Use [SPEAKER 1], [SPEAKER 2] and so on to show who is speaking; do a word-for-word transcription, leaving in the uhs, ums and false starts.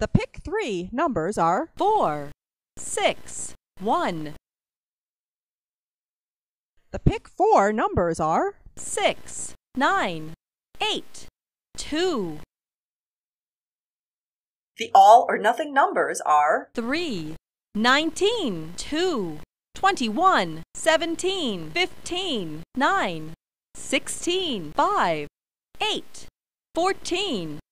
[SPEAKER 1] The pick three numbers are
[SPEAKER 2] four, six, one.
[SPEAKER 1] The pick four numbers are
[SPEAKER 2] six, nine, eight, two.
[SPEAKER 3] The all or nothing numbers are
[SPEAKER 2] three, nineteen, two, twenty-one, seventeen, fifteen, nine, sixteen, five, eight, fourteen,